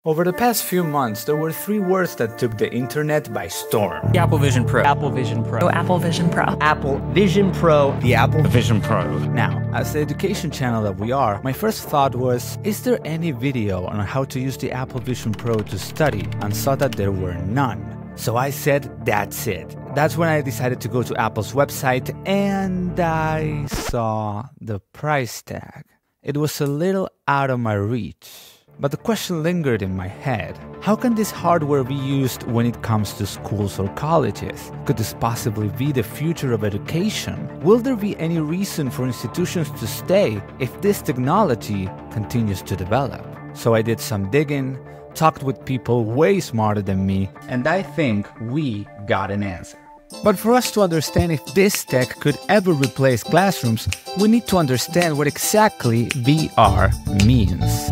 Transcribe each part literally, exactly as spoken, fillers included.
Over the past few months, there were three words that took the internet by storm. The Apple Vision Pro. Apple Vision Pro. Oh, Apple Vision Pro. Apple Vision Pro. The Apple Vision Pro. Now, as the education channel that we are, my first thought was, is there any video on how to use the Apple Vision Pro to study? And saw that there were none. So I said, that's it. That's when I decided to go to Apple's website and I saw the price tag. It was a little out of my reach. But the question lingered in my head. How can this hardware be used when it comes to schools or colleges? Could this possibly be the future of education? Will there be any reason for institutions to stay if this technology continues to develop? So I did some digging, talked with people way smarter than me, and I think we got an answer. But for us to understand if this tech could ever replace classrooms, we need to understand what exactly V R means.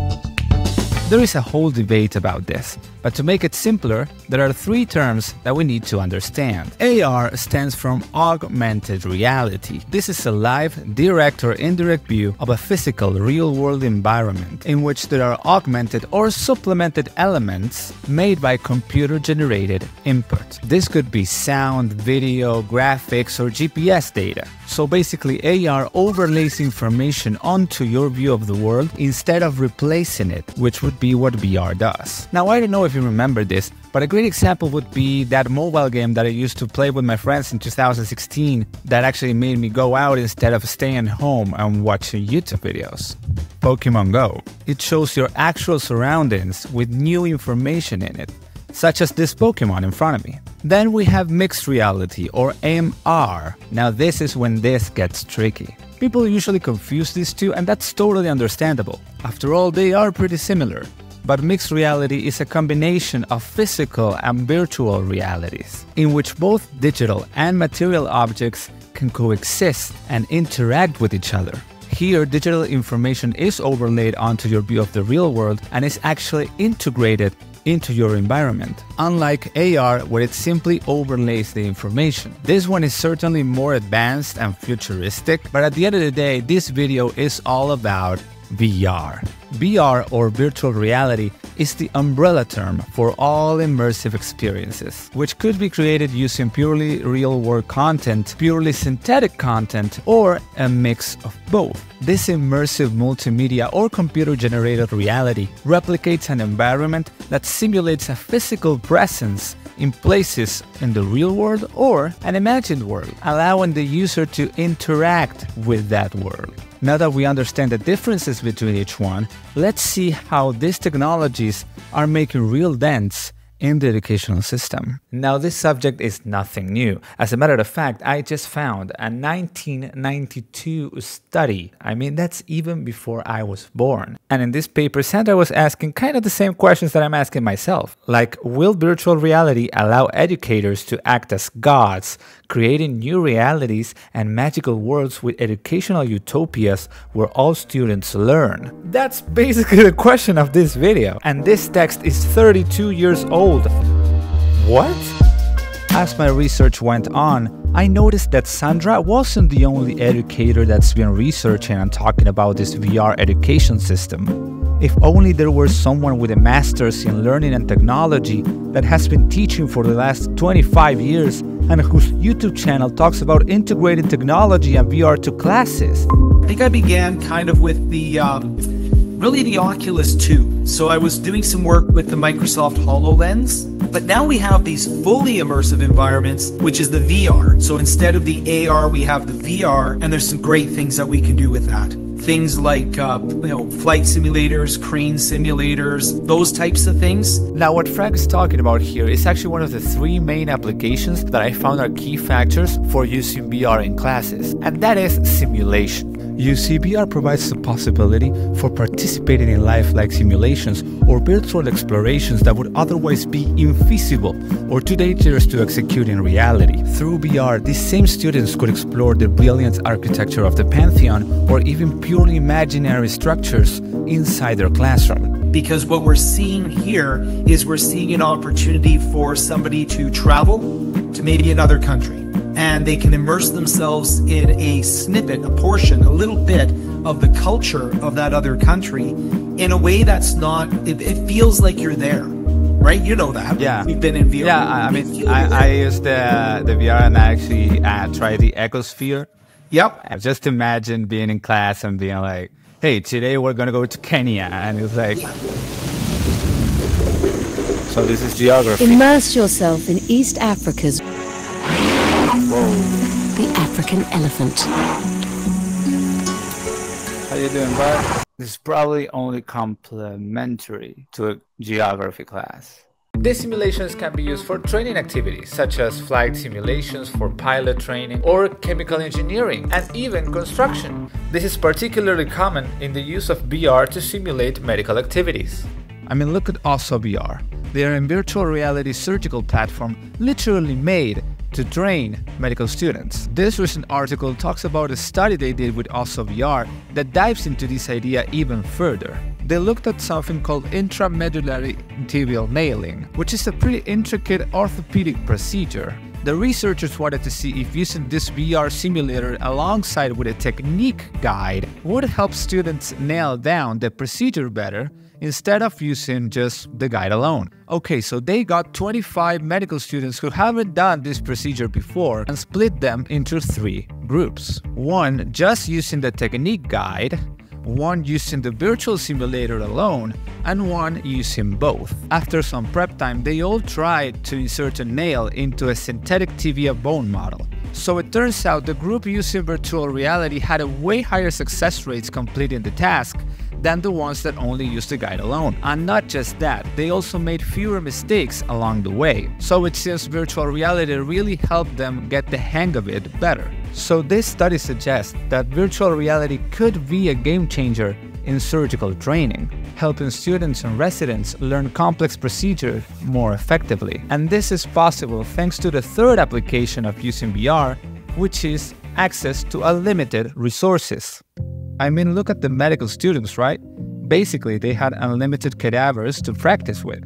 There is a whole debate about this, but to make it simpler, there are three terms that we need to understand. A R stands for augmented reality. This is a live, direct or indirect view of a physical, real-world environment in which there are augmented or supplemented elements made by computer-generated input. This could be sound, video, graphics, or G P S data. So basically, A R overlays information onto your view of the world instead of replacing it, which would be what V R does. Now, I don't know if you remember this, but a great example would be that mobile game that I used to play with my friends in two thousand sixteen that actually made me go out instead of staying home and watching YouTube videos. Pokemon Go. It shows your actual surroundings with new information in it, such as this Pokemon in front of me. Then we have mixed reality, or M R. Now this is when this gets tricky. People usually confuse these two, and that's totally understandable. After all, they are pretty similar. But mixed reality is a combination of physical and virtual realities, in which both digital and material objects can coexist and interact with each other. Here, digital information is overlaid onto your view of the real world and is actually integrated into your environment, unlike A R where it simply overlays the information. This one is certainly more advanced and futuristic, but at the end of the day, this video is all about V R. V R, or virtual reality, is the umbrella term for all immersive experiences, which could be created using purely real-world content, purely synthetic content, or a mix of both. This immersive multimedia or computer-generated reality replicates an environment that simulates a physical presence in places in the real world or an imagined world, allowing the user to interact with that world. Now that we understand the differences between each one, let's see how these technologies are making real dents in the educational system. Now, this subject is nothing new. As a matter of fact, I just found a nineteen ninety-two study. I mean, that's even before I was born. And in this paper, Sandra was asking kind of the same questions that I'm asking myself. Like, will virtual reality allow educators to act as gods, creating new realities and magical worlds with educational utopias where all students learn? That's basically the question of this video. And this text is thirty-two years old. What? As my research went on, I noticed that Sandra wasn't the only educator that's been researching and talking about this V R education system. If only there were someone with a master's in learning and technology that has been teaching for the last twenty-five years and whose YouTube channel talks about integrating technology and V R to classes. I think I began kind of with the, um, really the Oculus two. So I was doing some work with the Microsoft HoloLens, but now we have these fully immersive environments, which is the V R. So instead of the A R, we have the V R, and there's some great things that we can do with that. Things like, uh, you know, flight simulators, crane simulators, those types of things. Now, what Frank is talking about here is actually one of the three main applications that I found are key factors for using V R in classes, and that is simulation. You see, V R provides the possibility for participating in lifelike simulations or virtual explorations that would otherwise be infeasible or too dangerous to execute in reality. Through V R, these same students could explore the brilliant architecture of the Pantheon or even purely imaginary structures inside their classroom. Because what we're seeing here is we're seeing an opportunity for somebody to travel to maybe another country, and they can immerse themselves in a snippet, a portion, a little bit of the culture of that other country in a way that's not, it, it feels like you're there, right? You know that. Yeah. We've been in V R. Yeah, I, I mean, I, I used the, the V R and I actually uh, tried the Ecosphere. Yep. I just imagine being in class and being like, hey, today we're going to go to Kenya. And it's like, so this is geography. Immerse yourself in East Africa's Whoa. the African elephant. How you doing, bud? This is probably only complementary to a geography class. These simulations can be used for training activities, such as flight simulations for pilot training, or chemical engineering, and even construction. This is particularly common in the use of V R to simulate medical activities. I mean, look at also V R. They are a virtual reality surgical platform literally made to train medical students. This recent article talks about a study they did with also V R that dives into this idea even further. They looked at something called intramedullary tibial nailing, which is a pretty intricate orthopedic procedure. The researchers wanted to see if using this V R simulator alongside with a technique guide would help students nail down the procedure better instead of using just the guide alone. Okay, so they got twenty-five medical students who haven't done this procedure before and split them into three groups. One just using the technique guide, one using the virtual simulator alone, and one using both. After some prep time, they all tried to insert a nail into a synthetic tibia bone model. So it turns out the group using virtual reality had a way higher success rates completing the task than the ones that only used the guide alone. And not just that, they also made fewer mistakes along the way. So it seems virtual reality really helped them get the hang of it better. So this study suggests that virtual reality could be a game changer in surgical training, helping students and residents learn complex procedures more effectively. And this is possible thanks to the third application of using V R, which is access to unlimited resources. I mean, look at the medical students, right? Basically, they had unlimited cadavers to practice with.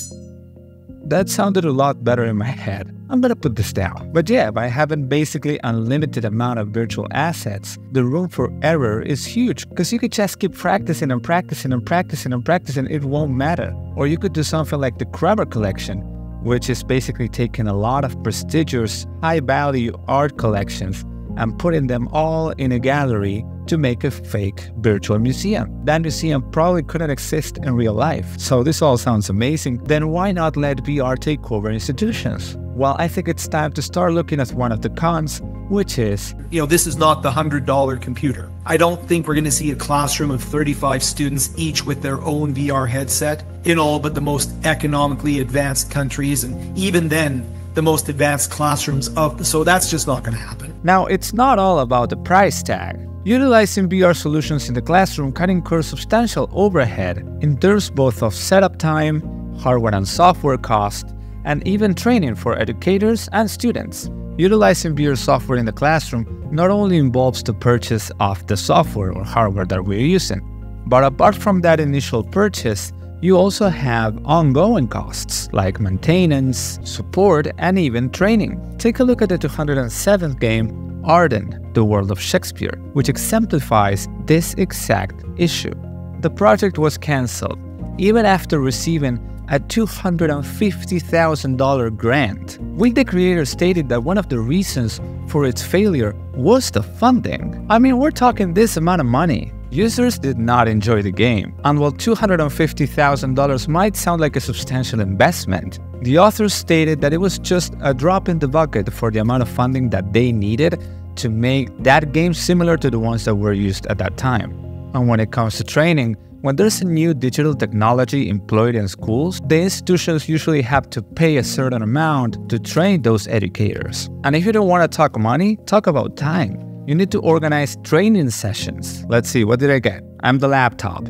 That sounded a lot better in my head. I'm gonna put this down. But yeah, by having basically unlimited amount of virtual assets, the room for error is huge because you could just keep practicing and practicing and practicing and practicing, it won't matter. Or you could do something like the Kramer collection, which is basically taking a lot of prestigious, high-value art collections and putting them all in a gallery to make a fake virtual museum. That museum probably couldn't exist in real life. So this all sounds amazing. Then why not let V R take over institutions? Well, I think it's time to start looking at one of the cons, which is, you know, this is not the one hundred dollar computer. I don't think we're going to see a classroom of thirty-five students each with their own V R headset in all but the most economically advanced countries, and even then, the most advanced classrooms of, so that's just not going to happen. Now, it's not all about the price tag. Utilizing V R solutions in the classroom can incur substantial overhead in terms both of setup time, hardware and software cost, and even training for educators and students. Utilizing V R software in the classroom not only involves the purchase of the software or hardware that we're using, but apart from that initial purchase, you also have ongoing costs like maintenance, support, and even training. Take a look at the two hundred seventh game, Arden, The World of Shakespeare, which exemplifies this exact issue. The project was cancelled even after receiving a two hundred fifty thousand dollar grant, with the creator stated that one of the reasons for its failure was the funding. I mean, we're talking this amount of money. Users did not enjoy the game, and while two hundred fifty thousand dollars might sound like a substantial investment, the authors stated that it was just a drop in the bucket for the amount of funding that they needed to make that game similar to the ones that were used at that time. And when it comes to training, when there's a new digital technology employed in schools, the institutions usually have to pay a certain amount to train those educators. And if you don't want to talk money, talk about time. You need to organize training sessions. Let's see, what did I get? I'm the laptop.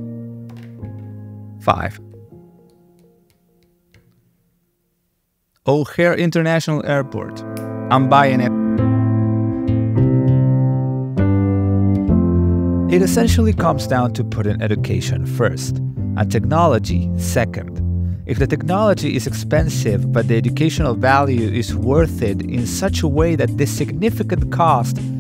Five. O'Hare International Airport. I'm buying it. It essentially comes down to putting education first, and technology second. If the technology is expensive but the educational value is worth it in such a way that this significant cost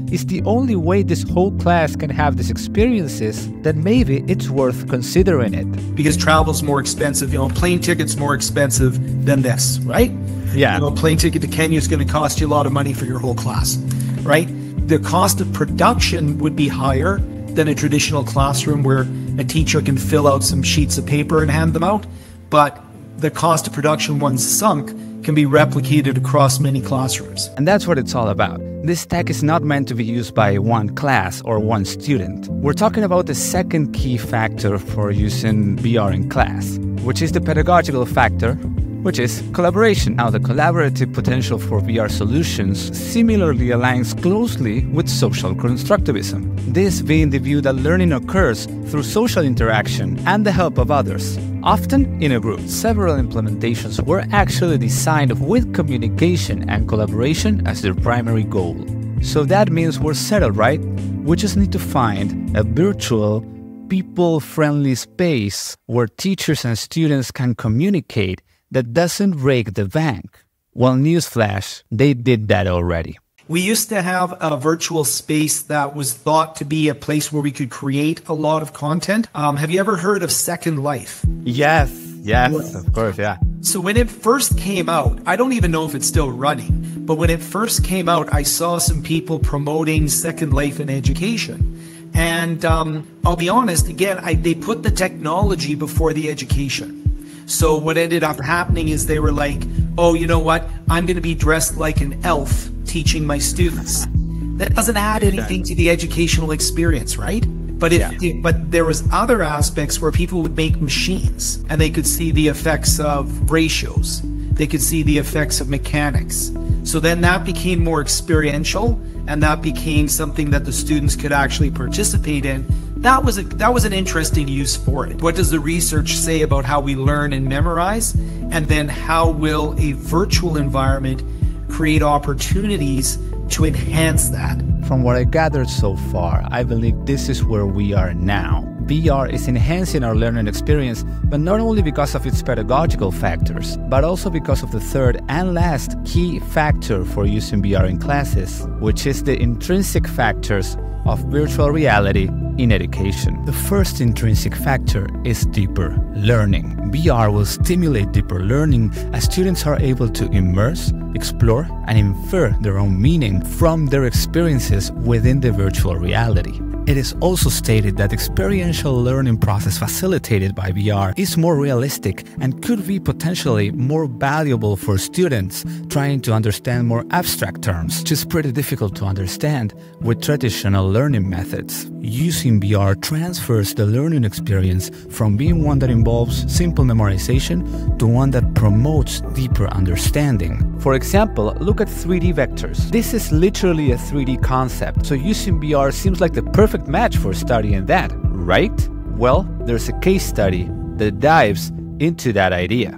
is the only way this whole class can have these experiences, then maybe it's worth considering it. Because travel's more expensive, you know, plane ticket's more expensive than this, right? Yeah. You know, a plane ticket to Kenya is going to cost you a lot of money for your whole class, right? The cost of production would be higher than a traditional classroom where a teacher can fill out some sheets of paper and hand them out, but the cost of production, once sunk, can be replicated across many classrooms. And that's what it's all about. This tech is not meant to be used by one class or one student. We're talking about the second key factor for using V R in class, which is the pedagogical factor, which is collaboration. Now, the collaborative potential for V R solutions similarly aligns closely with social constructivism, this being the view that learning occurs through social interaction and the help of others, often in a group. Several implementations were actually designed with communication and collaboration as their primary goal. So that means we're settled, right? We just need to find a virtual, people-friendly space where teachers and students can communicate that doesn't break the bank. Well, newsflash, they did that already. We used to have a virtual space that was thought to be a place where we could create a lot of content. Um, have you ever heard of Second Life? Yes, yes, of course, yeah. So when it first came out, I don't even know if it's still running, but when it first came out, I saw some people promoting Second Life in education. And um, I'll be honest, again, I, they put the technology before the education. So what ended up happening is they were like, oh, you know what? I'm going to be dressed like an elf teaching my students. That doesn't add anything to the educational experience, right? But it, yeah. it, but there was other aspects where people would make machines and they could see the effects of ratios. They could see the effects of mechanics. So then that became more experiential, and that became something that the students could actually participate in. That was a that was an interesting use for it. What does the research say about how we learn and memorize? And then how will a virtual environment create opportunities to enhance that? From what I gathered so far, I believe this is where we are now. V R is enhancing our learning experience, but not only because of its pedagogical factors, but also because of the third and last key factor for using V R in classes, which is the intrinsic factors of virtual reality in education. The first intrinsic factor is deeper learning. V R will stimulate deeper learning as students are able to immerse, explore, and infer their own meaning from their experiences within the virtual reality. It is also stated that experiential learning process facilitated by V R is more realistic and could be potentially more valuable for students trying to understand more abstract terms, which is pretty difficult to understand with traditional learning methods. Using V R transfers the learning experience from being one that involves simple memorization to one that promotes deeper understanding. For example, look at three D vectors. This is literally a three D concept, so using V R seems like the perfect match for studying that, right? Well, there's a case study that dives into that idea.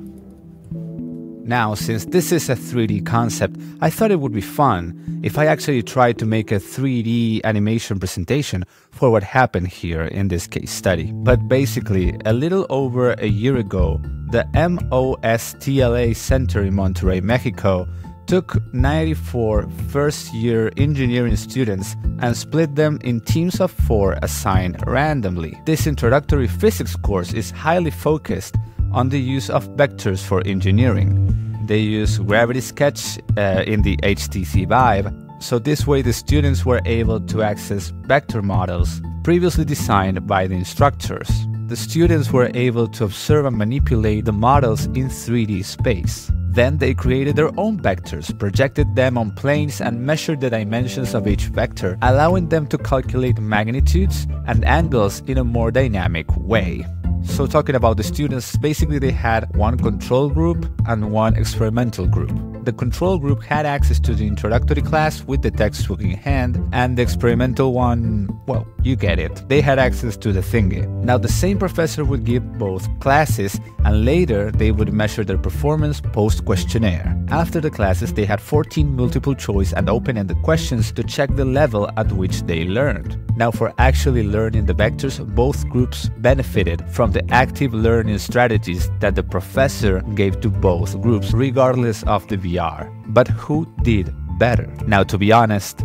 Now, since this is a three D concept, I thought it would be fun if I actually tried to make a three D animation presentation for what happened here in this case study. But basically, a little over a year ago, the M O S T L A Center in Monterrey, Mexico, took ninety-four first-year engineering students and split them in teams of four assigned randomly. This introductory physics course is highly focused on the use of vectors for engineering. They use Gravity Sketch uh, in the H T C Vive, so this way the students were able to access vector models previously designed by the instructors. The students were able to observe and manipulate the models in three D space. Then they created their own vectors, projected them on planes, and measured the dimensions of each vector, allowing them to calculate magnitudes and angles in a more dynamic way. So talking about the students, basically they had one control group and one experimental group. The control group had access to the introductory class with the textbook in hand, and the experimental one, well, you get it. They had access to the thingy. Now the same professor would give both classes, and later they would measure their performance post-questionnaire. After the classes, they had fourteen multiple choice and open-ended questions to check the level at which they learned. Now for actually learning the vectors, both groups benefited from the active learning strategies that the professor gave to both groups, regardless of the V R. But who did better? Now, to be honest,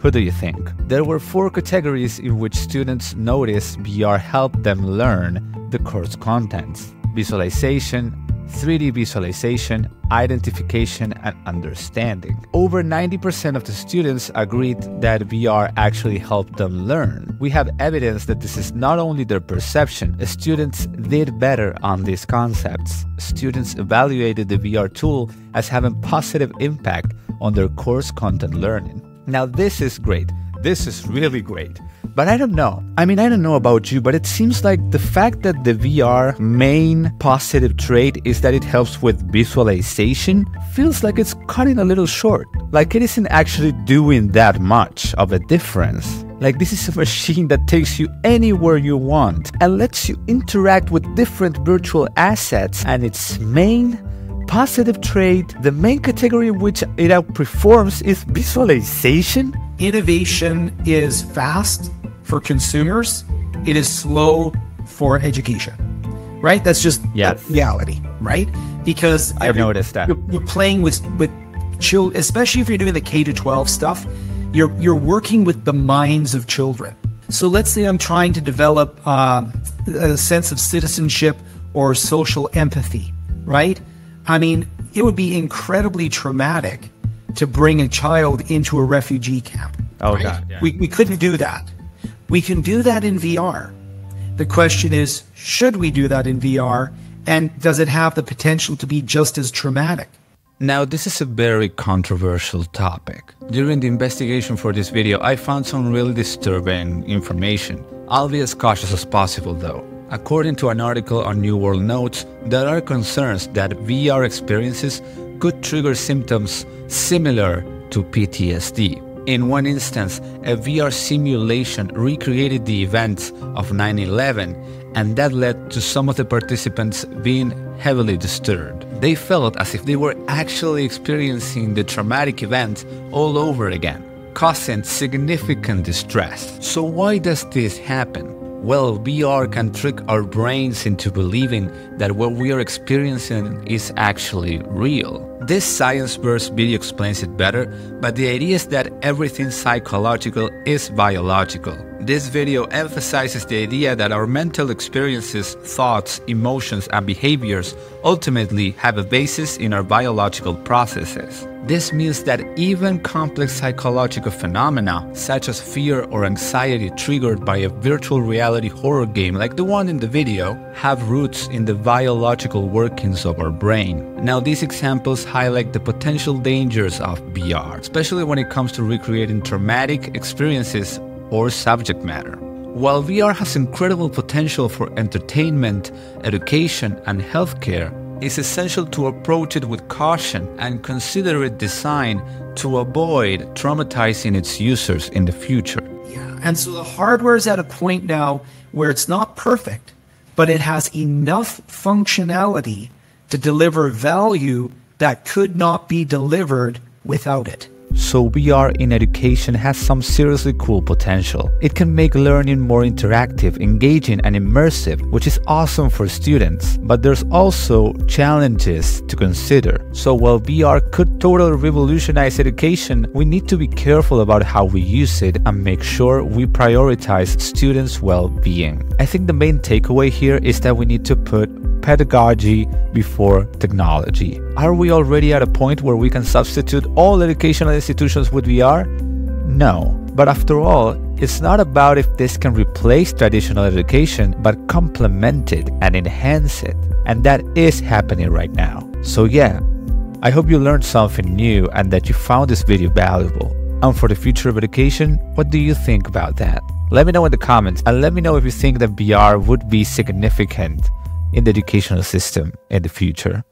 Who do you think? There were four categories in which students noticed V R helped them learn the course contents: visualization, three D visualization, identification, and understanding. Over ninety percent of the students agreed that V R actually helped them learn. We have evidence that this is not only their perception. Students did better on these concepts. Students evaluated the V R tool as having positive impact on their course content learning. Now this is great. This is really great. But I don't know. I mean, I don't know about you, but it seems like the fact that the V R main positive trait is that it helps with visualization feels like it's cutting a little short. Like it isn't actually doing that much of a difference. Like this is a machine that takes you anywhere you want and lets you interact with different virtual assets, and its main positive trait, the main category in which it outperforms, is visualization. Innovation is fast for consumers. It is slow for education, right? That's just Yes. reality, right? Because I've noticed that. You're, you're playing with with children, especially if you're doing the K to twelve stuff. You're you're working with the minds of children. So let's say I'm trying to develop uh, a sense of citizenship or social empathy, right? I mean, it would be incredibly traumatic to bring a child into a refugee camp. Oh, right? God, yeah. We, we couldn't do that. We can do that in V R. The question is, should we do that in V R? And does it have the potential to be just as traumatic? Now, this is a very controversial topic. During the investigation for this video, I found some really disturbing information. I'll be as cautious as possible though. According to an article on New World Notes, there are concerns that V R experiences could trigger symptoms similar to P T S D. In one instance, a V R simulation recreated the events of nine eleven, and that led to some of the participants being heavily disturbed. They felt as if they were actually experiencing the traumatic event all over again, causing significant distress. So why does this happen? Well, V R can trick our brains into believing that what we are experiencing is actually real. This science-burst video explains it better, but the idea is that everything psychological is biological. This video emphasizes the idea that our mental experiences, thoughts, emotions, and behaviors ultimately have a basis in our biological processes. This means that even complex psychological phenomena, such as fear or anxiety triggered by a virtual reality horror game like the one in the video, have roots in the biological workings of our brain. Now, these examples highlight the potential dangers of V R, especially when it comes to recreating traumatic experiences or subject matter. While V R has incredible potential for entertainment, education, and healthcare, it's essential to approach it with caution and consider it designed to avoid traumatizing its users in the future. Yeah, and so the hardware is at a point now where it's not perfect, but it has enough functionality to deliver value that could not be delivered without it. So V R in education has some seriously cool potential. It can make learning more interactive, engaging, and immersive, which is awesome for students. But there's also challenges to consider. So while V R could totally revolutionize education, we need to be careful about how we use it and make sure we prioritize students' well-being. I think the main takeaway here is that we need to put pedagogy before technology. Are we already at a point where we can substitute all educational institutions with V R? No. But after all, it's not about if this can replace traditional education, but complement it and enhance it. And that is happening right now. So yeah, I hope you learned something new and that you found this video valuable. And for the future of education, what do you think about that? Let me know in the comments, and let me know if you think that V R would be significant in the educational system in the future.